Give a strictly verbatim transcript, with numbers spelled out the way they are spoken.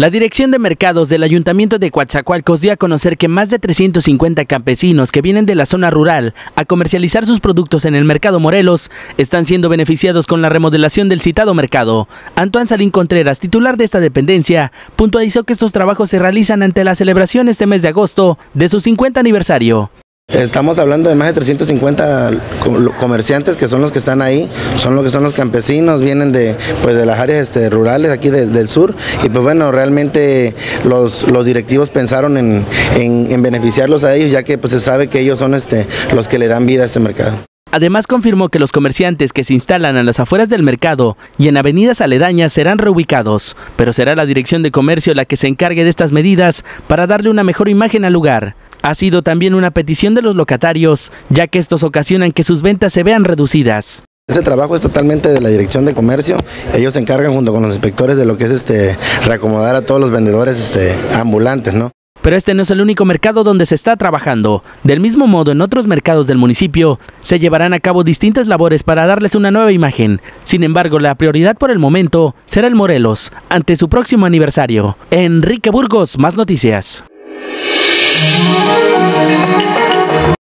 La Dirección de Mercados del Ayuntamiento de Coatzacoalcos dio a conocer que más de trescientos cincuenta campesinos que vienen de la zona rural a comercializar sus productos en el Mercado Morelos están siendo beneficiados con la remodelación del citado mercado. Antoine Salín Contreras, titular de esta dependencia, puntualizó que estos trabajos se realizan ante la celebración este mes de agosto de su cincuenta aniversario. Estamos hablando de más de trescientos cincuenta comerciantes que son los que están ahí, son los que son los campesinos, vienen de, pues, de las áreas este, rurales aquí de, del sur, y pues bueno, realmente los, los directivos pensaron en, en, en beneficiarlos a ellos, ya que pues se sabe que ellos son este, los que le dan vida a este mercado. Además confirmó que los comerciantes que se instalan a las afueras del mercado y en avenidas aledañas serán reubicados, pero será la Dirección de Comercio la que se encargue de estas medidas para darle una mejor imagen al lugar. Ha sido también una petición de los locatarios, ya que estos ocasionan que sus ventas se vean reducidas. Ese trabajo es totalmente de la Dirección de Comercio. Ellos se encargan junto con los inspectores de lo que es este reacomodar a todos los vendedores este, ambulantes, ¿no? Pero este no es el único mercado donde se está trabajando. Del mismo modo, en otros mercados del municipio se llevarán a cabo distintas labores para darles una nueva imagen. Sin embargo, la prioridad por el momento será el Morelos, ante su próximo aniversario. Enrique Burgos, Más Noticias.